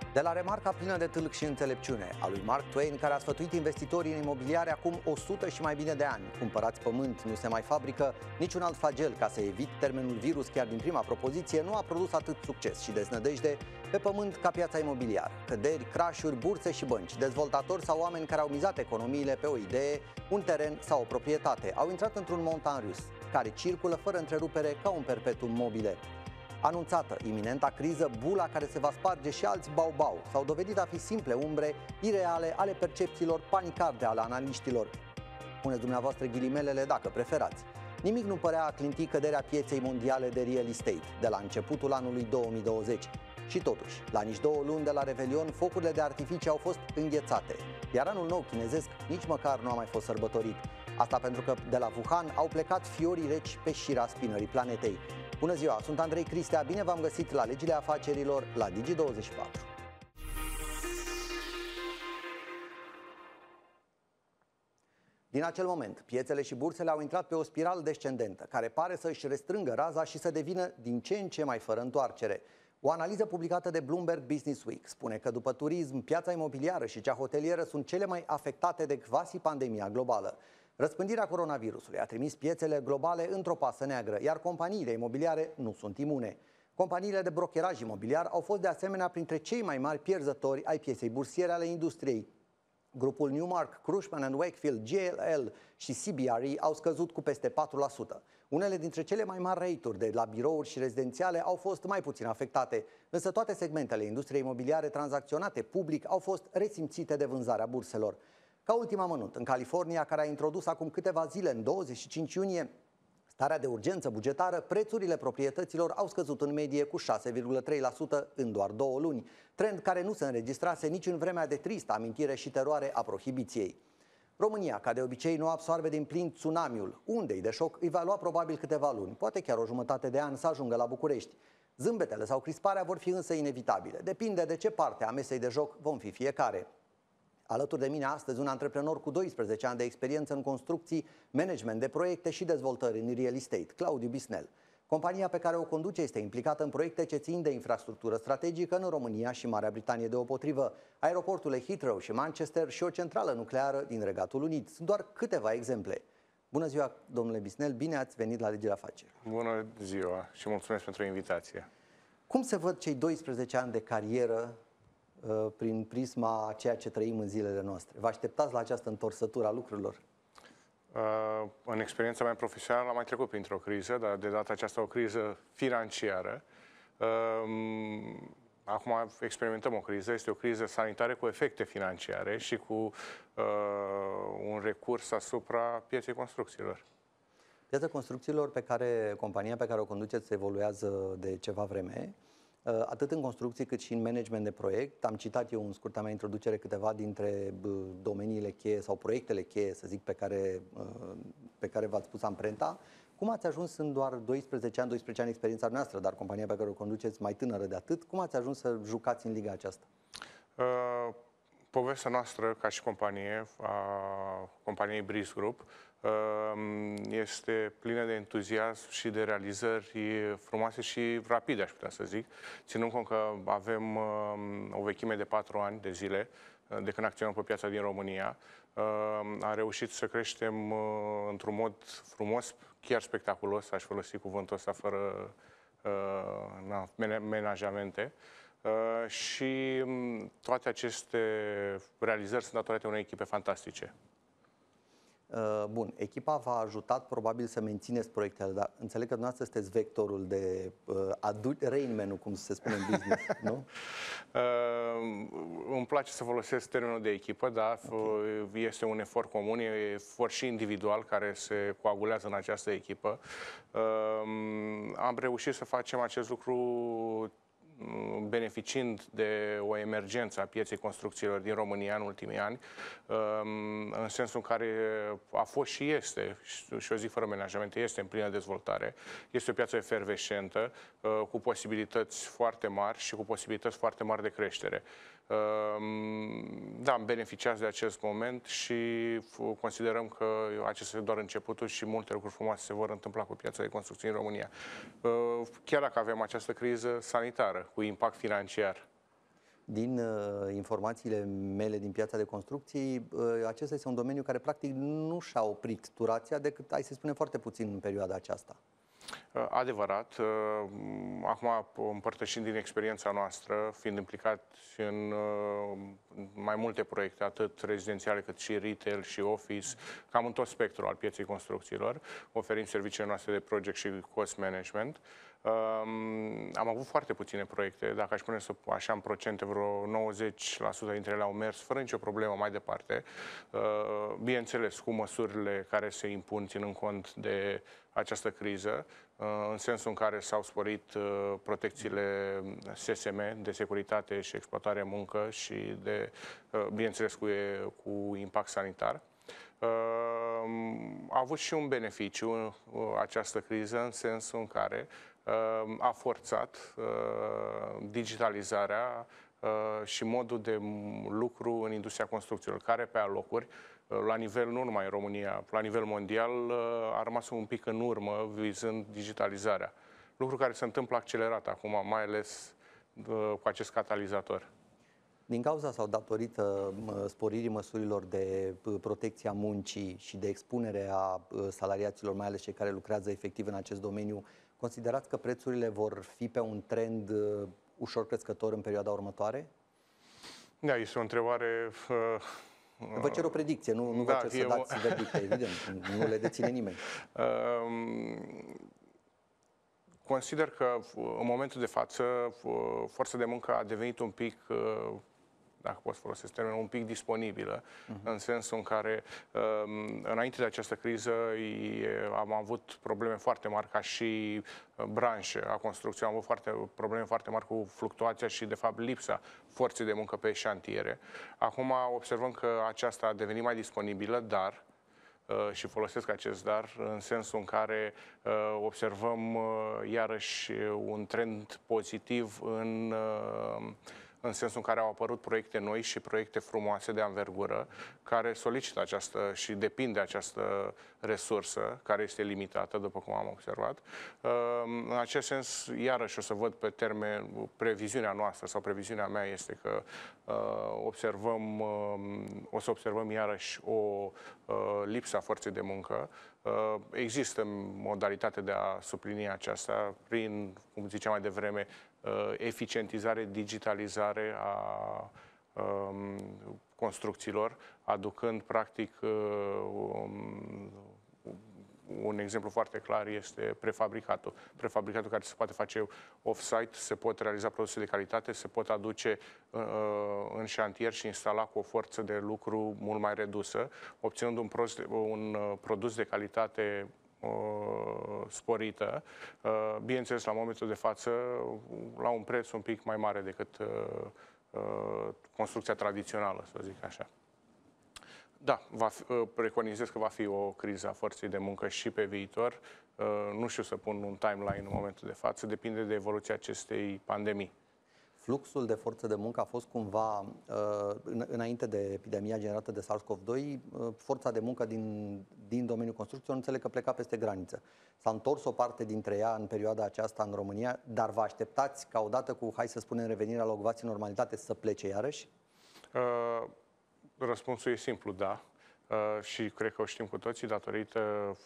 De la remarca plină de tâlc și înțelepciune a lui Mark Twain, care a sfătuit investitorii în imobiliare acum 100 și mai bine de ani: cumpărați pământ, nu se mai fabrică, niciun alt flagel ca să evit termenul virus chiar din prima propoziție, nu a produs atât succes și deznădejde pe pământ ca piața imobiliară. Căderi, crashuri, burse și bănci, dezvoltatori sau oameni care au mizat economiile pe o idee, un teren sau o proprietate, au intrat într-un montan rus, care circulă fără întrerupere ca un perpetuum mobile. Anunțată iminenta criză, bula care se va sparge și alți bau-bau s-au dovedit a fi simple umbre ireale ale percepțiilor panicarde ale analiștilor. Puneți dumneavoastră ghilimelele dacă preferați. Nimic nu părea a clinti căderea pieței mondiale de real estate de la începutul anului 2020. Și totuși, la nici 2 luni de la Revelion, focurile de artificii au fost înghețate, iar anul nou chinezesc nici măcar nu a mai fost sărbătorit. Asta pentru că de la Wuhan au plecat fiorii reci pe șira spinării planetei. Bună ziua, sunt Andrei Cristea, bine v-am găsit la Legile Afacerilor la Digi24. Din acel moment, piețele și bursele au intrat pe o spirală descendentă, care pare să își restrângă raza și să devină din ce în ce mai fără întoarcere. O analiză publicată de Bloomberg Business Week spune că după turism, piața imobiliară și cea hotelieră sunt cele mai afectate de quasi-pandemia globală. Răspândirea coronavirusului a trimis piețele globale într-o pasă neagră, iar companiile imobiliare nu sunt imune. Companiile de brokeraj imobiliar au fost de asemenea printre cei mai mari pierzători ai pieței bursiere ale industriei. Grupul Newmark, Cushman & Wakefield, JLL și CBRE au scăzut cu peste 4%. Unele dintre cele mai mari rate-uri de la birouri și rezidențiale au fost mai puțin afectate, însă toate segmentele industriei imobiliare tranzacționate public au fost resimțite de vânzarea burselor. Ca ultim amănunt, în California, care a introdus acum câteva zile, în 25 iunie, starea de urgență bugetară, prețurile proprietăților au scăzut în medie cu 6,3% în doar 2 luni, trend care nu se înregistrase nici în vremea de tristă amintire și teroare a prohibiției. România, ca de obicei, nu absorbe din plin tsunamiul. Undei de șoc îi va lua probabil câteva luni, poate chiar o jumătate de an să ajungă la București. Zâmbetele sau crisparea vor fi însă inevitabile. Depinde de ce parte a mesei de joc vom fi fiecare. Alături de mine astăzi un antreprenor cu 12 ani de experiență în construcții, management de proiecte și dezvoltări în real estate, Claudiu Bisnel. Compania pe care o conduce este implicată în proiecte ce țin de infrastructură strategică în România și Marea Britanie deopotrivă, aeroporturile Heathrow și Manchester și o centrală nucleară din Regatul Unit. Sunt doar câteva exemple. Bună ziua, domnule Bisnel, bine ați venit la Legile Afacerilor. Bună ziua și mulțumesc pentru invitație. Cum se văd cei 12 ani de carieră prin prisma a ceea ce trăim în zilele noastre? Vă așteptați la această întorsătură a lucrurilor? În experiența mea profesională am mai trecut printr-o criză, dar de data aceasta o criză financiară. Acum experimentăm o criză, este o criză sanitară cu efecte financiare și cu un recurs asupra pieței construcțiilor. Piața construcțiilor compania pe care o conduceți evoluează de ceva vreme, atât în construcții cât și în management de proiect. Am citat eu în scurta mea introducere câteva dintre domeniile cheie sau proiectele cheie, să zic, pe care v-ați pus amprenta. Cum ați ajuns în doar 12 ani experiența noastră, dar compania pe care o conduceți mai tânără de atât, cum ați ajuns să jucați în liga aceasta? Povestea noastră, ca și companie, a companiei Breeze Group, este plină de entuziasm și de realizări frumoase și rapide, aș putea să zic, ținând cont că avem o vechime de 4 ani de zile de când acționăm pe piața din România. Am reușit să creștem într-un mod frumos, chiar spectaculos, aș folosi cuvântul ăsta fără menajamente. Și toate aceste realizări sunt datorate unei echipe fantastice. Bun, echipa v-a ajutat probabil să mențineți proiectele, dar înțeleg că dumneavoastră sunteți vectorul de Rain-Man-ul, cum se spune în business, nu? Îmi place să folosesc termenul de echipă, da, okay. Este un efort comun, e un efort și individual care se coagulează în această echipă. Am reușit să facem acest lucru beneficiind de o emergență a pieței construcțiilor din România în ultimii ani, în sensul în care a fost și este, și o zic fără menajamente, este în plină dezvoltare. Este o piață efervescentă, cu posibilități foarte mari și cu posibilități foarte mari de creștere. Da, am beneficiat de acest moment și considerăm că acesta este doar începutul și multe lucruri frumoase se vor întâmpla cu piața de construcții în România. Chiar dacă avem această criză sanitară cu impact financiar. Din informațiile mele din piața de construcții, acesta este un domeniu care practic nu și-a oprit turația decât, hai să spunem, foarte puțin în perioada aceasta. Adevărat. Acum, împărtășind din experiența noastră, fiind implicat și în mai multe proiecte, atât rezidențiale cât și retail și office, cam în tot spectrul al pieței construcțiilor, oferim serviciile noastre de project și cost management. Am avut foarte puține proiecte, dacă aș pune așa în procente, vreo 90% dintre ele au mers fără nicio problemă mai departe. Bineînțeles, cu măsurile care se impun ținând cont de această criză, în sensul în care s-au sporit protecțiile SSM de securitate și exploatare muncă și de, bineînțeles, cu impact sanitar. A avut și un beneficiu această criză în sensul în care a forțat digitalizarea și modul de lucru în industria construcțiilor, care pe alocuri, la nivel nu numai în România, la nivel mondial, a rămas un pic în urmă vizând digitalizarea. Lucru care se întâmplă accelerat acum, mai ales cu acest catalizator. Din cauza sau datorită sporirii măsurilor de protecție a muncii și de expunere a salariaților, mai ales cei care lucrează efectiv în acest domeniu, considerați că prețurile vor fi pe un trend ușor crescător în perioada următoare? Da, este o întrebare... Vă cer o predicție, nu vă cer să dați verdicte, evident, nu le deține nimeni. Consider că în momentul de față forța de muncă a devenit un pic, dacă pot folosesc termenul, un pic disponibilă, în sensul în care înainte de această criză am avut probleme foarte mari ca și branșă a construcției, am avut probleme foarte mari cu fluctuația și de fapt lipsa forței de muncă pe șantiere. Acum observăm că aceasta a devenit mai disponibilă, dar și folosesc acest dar în sensul în care observăm iarăși un trend pozitiv în sensul în care au apărut proiecte noi și proiecte frumoase de anvergură care solicită această și depind de această resursă care este limitată, după cum am observat. În acest sens, iarăși o să văd pe termen, previziunea noastră sau previziunea mea este că o să observăm iarăși o lipsă a forței de muncă. Există modalitate de a suplini aceasta prin, cum ziceam mai devreme, eficientizare, digitalizare a construcțiilor, aducând practic un exemplu foarte clar este prefabricatul. Prefabricatul care se poate face off-site, se pot realiza produse de calitate, se pot aduce în șantier și instala cu o forță de lucru mult mai redusă, obținând un produs de calitate sporită, bineînțeles la momentul de față la un preț un pic mai mare decât construcția tradițională, să zic așa. Da, preconizez că va fi o criză a forței de muncă și pe viitor. Nu știu să pun un timeline în momentul de față, depinde de evoluția acestei pandemii. Fluxul de forță de muncă a fost cumva, înainte de epidemia generată de SARS-CoV-2, forța de muncă din domeniul construcției, înțeleg că pleca peste graniță. S-a întors o parte dintre ea în perioada aceasta în România, dar vă așteptați ca odată cu, hai să spunem, revenirea la o ocupație normalitate să plece iarăși? Răspunsul e simplu, da. Și cred că o știm cu toții, datorită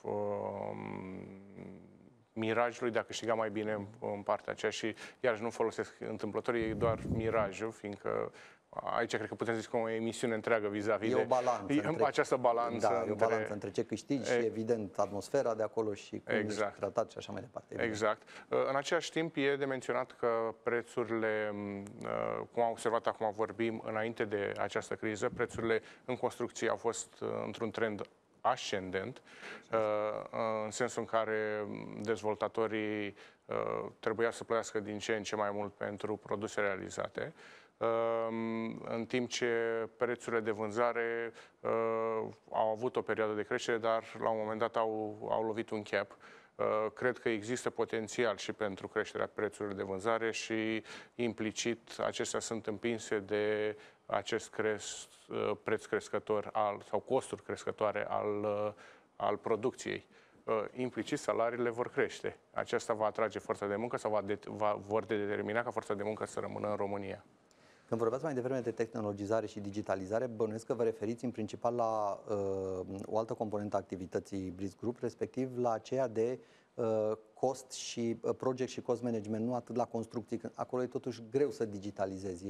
mirajului de a câștiga mai bine în partea aceea și iarăși nu folosesc întâmplător, e doar mirajul, fiindcă aici cred că putem zice că o emisiune întreagă vis-a-vis de această balanță. Da, e o balanță între ce câștigi și, evident, atmosfera de acolo și cum ești tratat și așa mai departe. Evident. Exact. În același timp, e de menționat că prețurile, cum am observat acum vorbim, înainte de această criză, prețurile în construcție au fost într-un trend ascendent, în sensul în care dezvoltatorii trebuia să plătească din ce în ce mai mult pentru produse realizate, în timp ce prețurile de vânzare au avut o perioadă de creștere, dar la un moment dat au lovit un cap. Cred că există potențial și pentru creșterea prețurilor de vânzare și implicit acestea sunt împinse de acest preț crescător sau costuri crescătoare al producției. Implicit salariile vor crește. Aceasta va atrage forța de muncă sau vor determina ca forța de muncă să rămână în România. Când vorbeați mai devreme de tehnologizare și digitalizare, bănuiesc că vă referiți în principal la o altă componentă a activității Breeze Group, respectiv la aceea de cost și project și cost management, nu atât la construcții, că acolo e totuși greu să digitalizezi.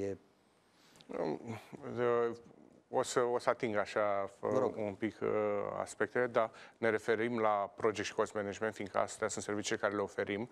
O să ating așa un pic aspectele, dar ne referim la project și cost management, fiindcă astea sunt servicii care le oferim.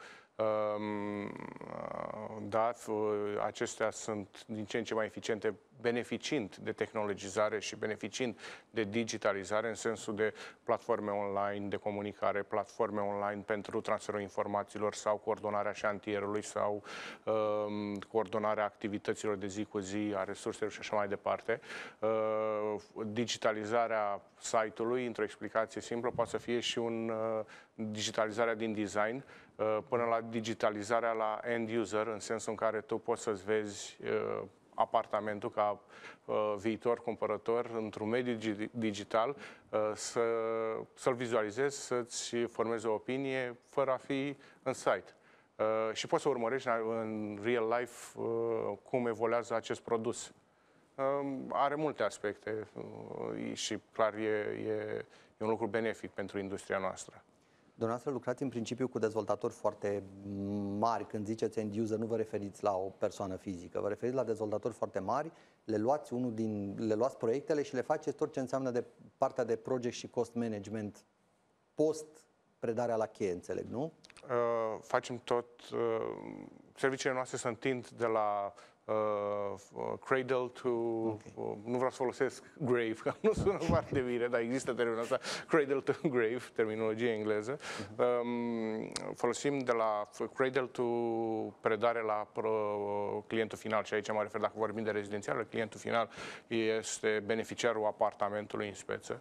Da, acestea sunt din ce în ce mai eficiente, beneficiind de tehnologizare și beneficiind de digitalizare în sensul de platforme online de comunicare, platforme online pentru transferul informațiilor sau coordonarea șantierului sau coordonarea activităților de zi cu zi, a resurselor și așa mai departe. Digitalizarea site-ului, într-o explicație simplă, poate să fie și digitalizarea din design, până la digitalizarea la end user, în sensul în care tu poți să-ți vezi apartamentul ca viitor cumpărător într-un mediu digital, să-l vizualizezi, să-ți formezi o opinie fără a fi în site. Și poți să urmărești în real life cum evoluează acest produs. Are multe aspecte și clar e un lucru benefic pentru industria noastră. Dumneavoastră lucrați în principiu cu dezvoltatori foarte mari. Când ziceți end user, nu vă referiți la o persoană fizică, vă referiți la dezvoltatori foarte mari, le luați proiectele și le faceți tot ce înseamnă de partea de project și cost management post predarea la cheie, înțeleg, nu? Facem tot. Serviciile noastre se întind de la cradle to... Nu vreau să folosesc grave, că nu sună foarte bine, dar există termenul ăsta, cradle to grave, terminologie engleză. Folosim de la cradle to predare la clientul final și aici mă refer, dacă vorbim de rezidențial, clientul final este beneficiarul apartamentului în speță.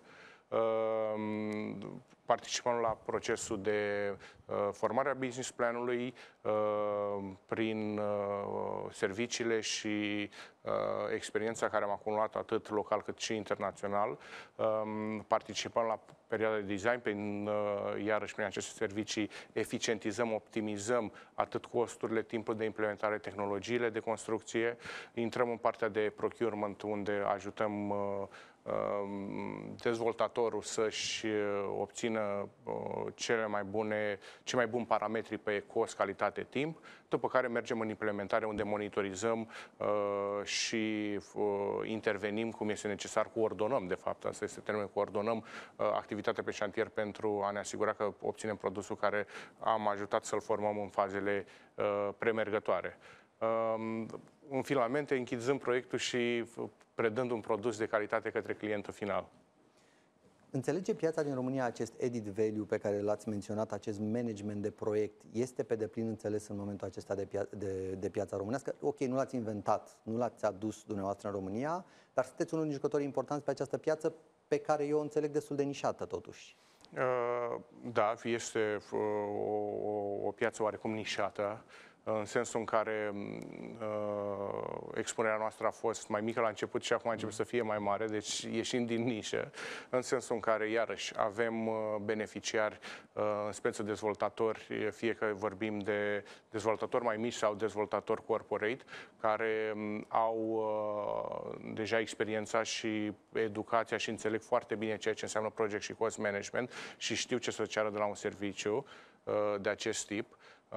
Participăm la procesul de formare a business planului prin serviciile și experiența care am acumulat atât local cât și internațional. Participăm la perioada de design, iarăși prin aceste servicii eficientizăm, optimizăm atât costurile, timpul de implementare, tehnologiile de construcție. Intrăm în partea de procurement, unde ajutăm dezvoltatorul să-și obțină cei mai buni parametri pe cost, calitate, timp, după care mergem în implementare unde monitorizăm și intervenim cum este necesar, coordonăm, de fapt, asta este termenul, coordonăm activitatea pe șantier pentru a ne asigura că obținem produsul care am ajutat să-l formăm în fazele premergătoare. În finalmente, închizând proiectul și predând un produs de calitate către clientul final. Înțelege piața din România acest added value pe care l-ați menționat, acest management de proiect, este pe deplin înțeles în momentul acesta de piața românească? Ok, nu l-ați inventat, nu l-ați adus dumneavoastră în România, dar sunteți unul din jucătorii importanți pe această piață pe care eu o înțeleg destul de nișată totuși. Da, este o piață oarecum nișată, în sensul în care expunerea noastră a fost mai mică la început și acum începe să fie mai mare, deci ieșim din nișă, în sensul în care, iarăși, avem beneficiari, în speță dezvoltatori, fie că vorbim de dezvoltatori mai mici sau dezvoltatori corporate, care au deja experiența și educația și înțeleg foarte bine ceea ce înseamnă project și cost management și știu ce să ceară de la un serviciu de acest tip.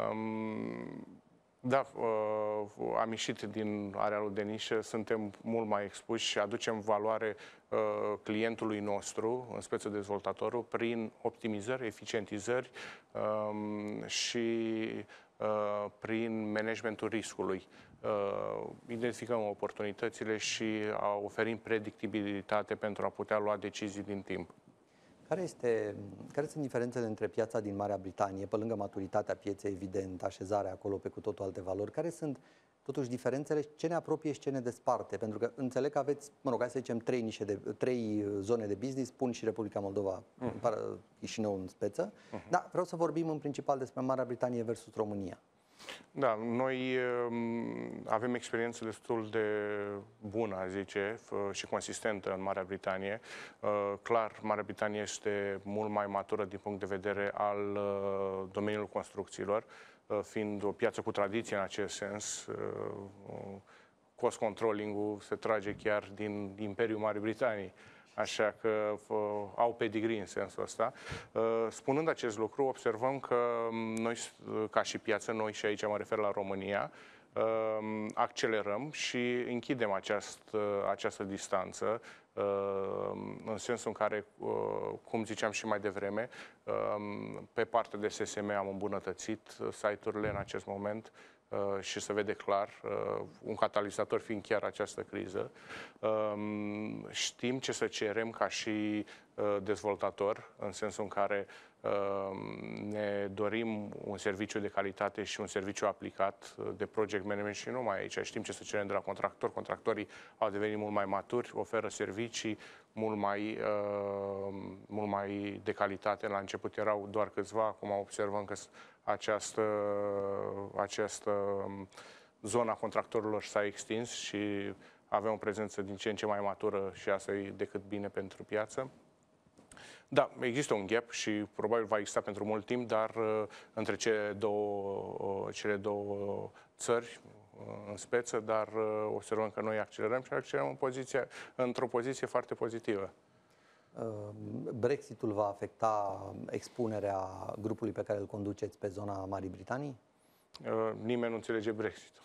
Da, am ieșit din arealul de nișă, suntem mult mai expuși și aducem valoare clientului nostru, în speță dezvoltatorul, prin optimizări, eficientizări și prin managementul riscului. Identificăm oportunitățile și oferim predictibilitate pentru a putea lua decizii din timp. Care sunt diferențele între piața din Marea Britanie, pe lângă maturitatea pieței, evident, așezarea acolo pe cu totul alte valori? Care sunt totuși diferențele, ce ne apropie și ce ne desparte? Pentru că înțeleg că aveți, hai să zicem, trei zone de business, pun și Republica Moldova, Chișinău în speță, dar vreau să vorbim în principal despre Marea Britanie versus România. Da, noi avem experiență destul de bună, a zice, și consistentă în Marea Britanie. Clar, Marea Britanie este mult mai matură din punct de vedere al domeniului construcțiilor, fiind o piață cu tradiție în acest sens, cost controlling-ul se trage chiar din Imperiul Marii Britanii. Așa că au pedigree în sensul ăsta. Spunând acest lucru, observăm că noi, ca și piață, noi și aici mă refer la România, accelerăm și închidem această distanță, în sensul în care, cum ziceam și mai devreme, pe partea de SSM am îmbunătățit site-urile în acest moment și se vede clar, un catalizator fiind chiar această criză. Știm ce să cerem ca și dezvoltator, în sensul în care ne dorim un serviciu de calitate și un serviciu aplicat de project management și numai aici. Știm ce să cerem de la contractori. Contractorii au devenit mult mai maturi, oferă servicii mult mai de calitate. La început erau doar câțiva, acum observăm că această zona contractorilor s-a extins și avem o prezență din ce în ce mai matură și asta e decât bine pentru piață. Da, există un gap și probabil va exista pentru mult timp, dar între cele două țări în speță, dar observăm că noi accelerăm și accelerăm într-o poziție foarte pozitivă. Brexitul va afecta expunerea grupului pe care îl conduceți pe zona Marii Britanii? Nimeni nu înțelege Brexit.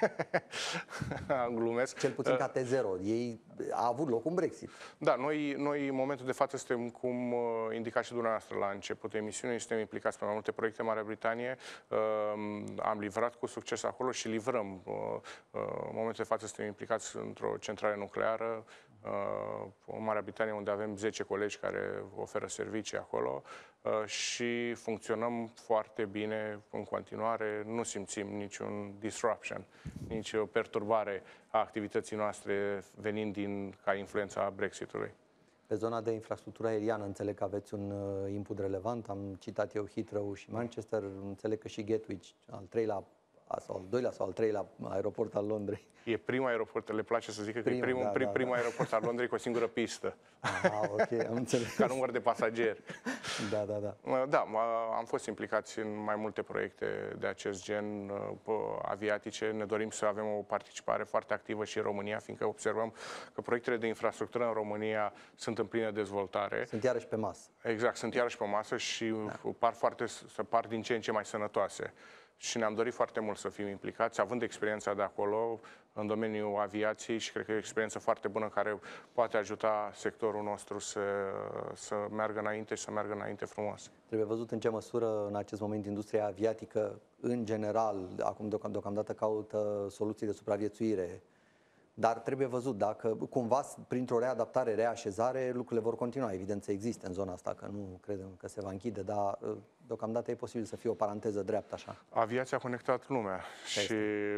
Glumesc. Cel puțin ca T0. A avut loc un Brexit. Da, noi în momentul de față suntem, cum indica și dumneavoastră la începutul emisiunii, suntem implicați pe mai multe proiecte în Marea Britanie. Am livrat cu succes acolo și livrăm. În momentul de față suntem implicați într-o centrală nucleară în Marea Britanie, unde avem 10 colegi care oferă servicii acolo și funcționăm foarte bine în continuare. Nu simțim niciun disruption, nici o perturbare a activității noastre venind ca influența Brexitului. Pe zona de infrastructură aeriană înțeleg că aveți un input relevant. Am citat eu Heathrow și Manchester. Înțeleg că și Gatwick, al treilea sau al doilea sau al treilea aeroport al Londrei. E primul aeroport, le place să zică că e primul aeroport al Londrei cu o singură pistă. Ok, am înțeles. Ca număr de pasageri. Da. Da, am fost implicați în mai multe proiecte de acest gen aviatice. Ne dorim să avem o participare foarte activă și în România, fiindcă observăm că proiectele de infrastructură în România sunt în plină dezvoltare. Sunt iarăși pe masă. Exact, sunt iarăși pe masă și par din ce în ce mai sănătoase. Și ne-am dorit foarte mult să fim implicați, având experiența de acolo în domeniul aviației și cred că e o experiență foarte bună care poate ajuta sectorul nostru să meargă înainte și să meargă înainte frumos. Trebuie văzut în ce măsură în acest moment industria aviatică, în general, acum deocamdată caută soluții de supraviețuire. Dar trebuie văzut dacă cumva printr-o readaptare, reașezare, lucrurile vor continua. Evident să existe în zona asta, că nu credem că se va închide, dar deocamdată e posibil să fie o paranteză dreaptă așa. Aviația a conectat lumea și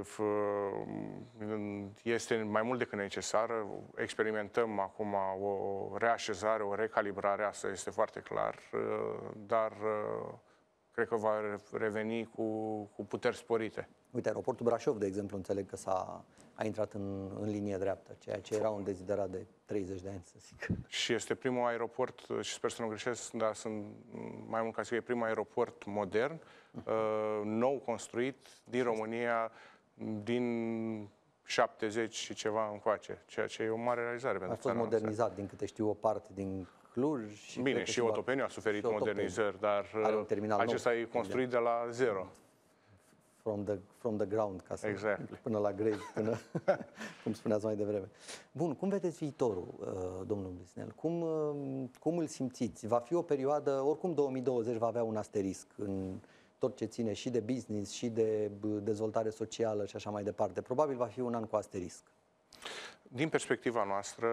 este mai mult decât necesară. Experimentăm acum o reașezare, o recalibrare, asta este foarte clar, dar cred că va reveni cu puteri sporite. Uite, aeroportul Brașov, de exemplu, înțeleg că a intrat în linie dreaptă, ceea ce era un deziderat de 30 de ani, să zic. Și este primul aeroport, și sper să nu greșesc, dar sunt mai mult ca să fie primul aeroport modern, nou construit din România, din 70 și ceva încoace, ceea ce e o mare realizare pentru țara noastră. A fost modernizat, din câte știu, o parte din Cluj. Și bine, și Otopeniu a suferit modernizări, dar acesta e construit de la zero. From the ground, ca să exactly. Până la grave, cum spuneați mai devreme. Bun, cum vedeți viitorul, domnul Blisnel? Cum îl simțiți? Va fi o perioadă, oricum 2020 va avea un asterisc în tot ce ține și de business, și de dezvoltare socială și așa mai departe. Probabil va fi un an cu asterisc. Din perspectiva noastră,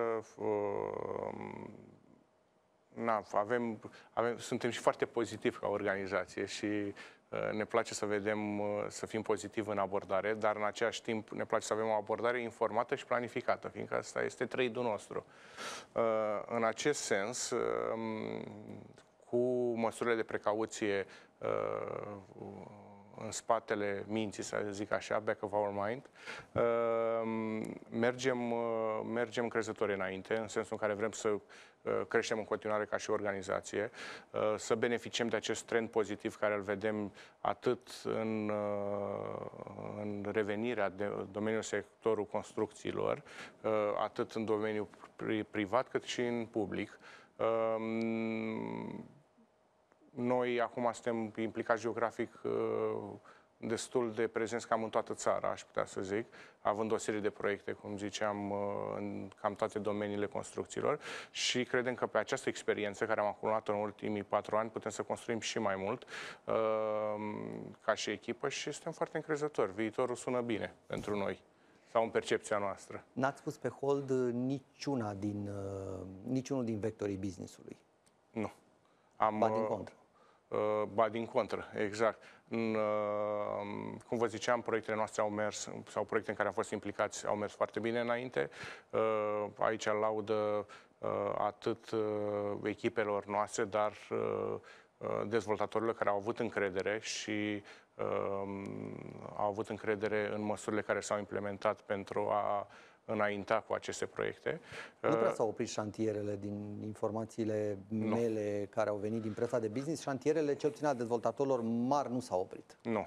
suntem și foarte pozitivi ca organizație și ne place să vedem, să fim pozitivi în abordare, dar în același timp ne place să avem o abordare informată și planificată, fiindcă asta este trade-ul nostru. În acest sens, cu măsurile de precauție în spatele minții, să zic așa, back of our mind, mergem mergem încrezători înainte, în sensul în care vrem să creștem în continuare ca și organizație, să beneficiem de acest trend pozitiv care îl vedem atât în revenirea de domeniul sectorul construcțiilor, atât în domeniul privat cât și în public. Noi acum suntem implicați geografic destul de prezenți cam în toată țara, aș putea să zic, având o serie de proiecte, cum ziceam, în cam toate domeniile construcțiilor și credem că pe această experiență care am acumulat-o în ultimii 4 ani putem să construim și mai mult ca și echipă și suntem foarte încrezători. Viitorul sună bine pentru noi sau în percepția noastră. N-ați pus pe hold niciunul din vectorii business-ului? Nu. Ba din contră. Ba din contră, exact. Cum vă ziceam, proiectele noastre au mers, sau proiecte în care am fost implicați, au mers foarte bine înainte. Aici laudă atât echipelor noastre, dar dezvoltatorilor care au avut încredere și au avut încredere în măsurile care s-au implementat pentru a înainta cu aceste proiecte. Nu prea s-au oprit șantierele din informațiile mele care au venit din presa de business. Șantierele, cel puțin a dezvoltatorilor mari, nu s-au oprit. Nu.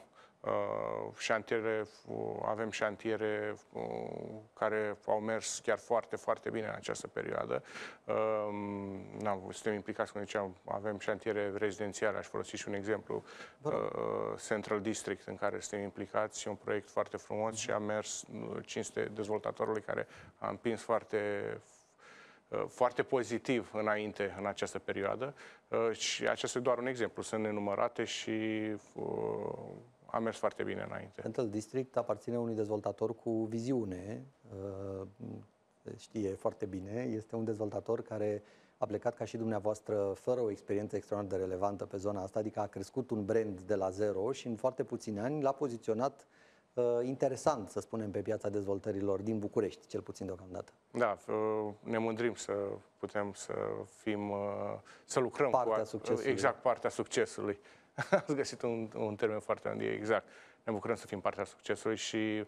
Avem șantiere care au mers chiar foarte, foarte bine în această perioadă. Suntem implicați, cum ziceam, avem șantiere rezidențiale, aș folosi și un exemplu, Central District, în care suntem implicați, un proiect foarte frumos și a mers, cinste dezvoltatorului care a împins foarte pozitiv înainte în această perioadă și acesta e doar un exemplu, sunt nenumărate și a mers foarte bine înainte. Central District aparține unui dezvoltator cu viziune, știe foarte bine, este un dezvoltator care a plecat ca și dumneavoastră fără o experiență extraordinar de relevantă pe zona asta, adică a crescut un brand de la zero și în foarte puțini ani l-a poziționat interesant, să spunem, pe piața dezvoltărilor din București, cel puțin deocamdată. Da, ne mândrim să putem să lucrăm partea succesului. Exact, partea succesului. Ați găsit un termen foarte bun, exact. Ne bucurăm să fim partea succesului și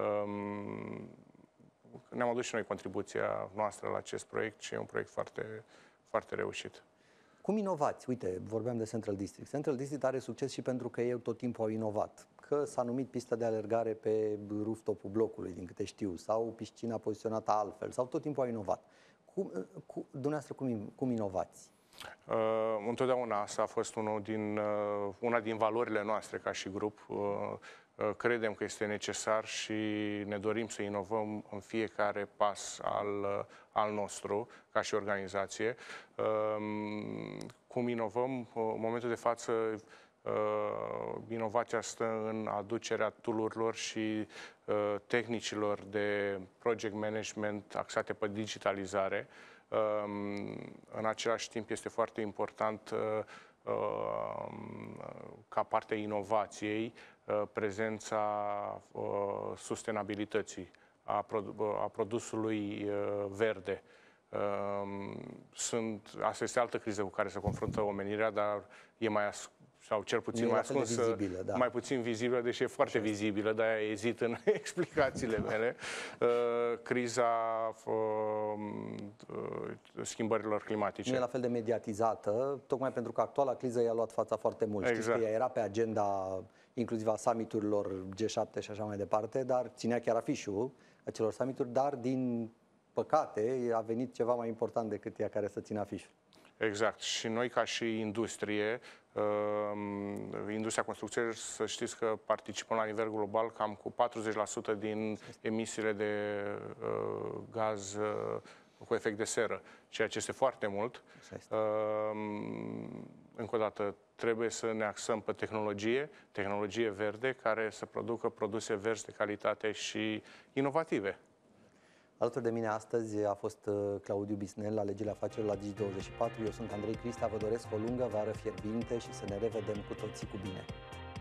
ne-am adus și noi contribuția noastră la acest proiect și e un proiect foarte, foarte reușit. Cum inovați? Uite, vorbeam de Central District. Central District are succes și pentru că ei tot timpul au inovat. Că s-a numit pistă de alergare pe rooftop-ul blocului, din câte știu, sau piscina poziționată altfel, sau tot timpul au inovat. Dumneavoastră, cum inovați? Întotdeauna asta a fost una din valorile noastre ca și grup. Credem că este necesar și ne dorim să inovăm în fiecare pas al nostru ca și organizație. Cum inovăm? În momentul de față, inovația stă în aducerea tool-urilor și tehnicilor de project management axate pe digitalizare. În același timp este foarte important ca parte a inovației prezența sustenabilității, a produsului verde. Asta este altă criză cu care se confruntă omenirea, dar e sau cel puțin mai ascunsă, da. mai puțin vizibilă, deși e foarte vizibilă, de-aia ezit în explicațiile mele. Criza schimbărilor climatice. Nu e la fel de mediatizată, tocmai pentru că actuala criză i-a luat fața foarte mult. Exact. Știți că ea era pe agenda inclusiv a summiturilor G7 și așa mai departe, dar ținea chiar afișul acelor summituri, dar din păcate a venit ceva mai important decât ea care să țină afișul. Exact. Și noi ca și industria construcției, să știți că participăm la nivel global cam cu 40% din emisiile de gaz cu efect de seră, ceea ce este foarte mult. Încă o dată, trebuie să ne axăm pe tehnologie verde, care să producă produse verzi de calitate și inovative. Alături de mine astăzi a fost Claudiu Bisnel la Legile Afacerilor la Digi24. Eu sunt Andrei Crista, vă doresc o lungă vară fierbinte și să ne revedem cu toții cu bine.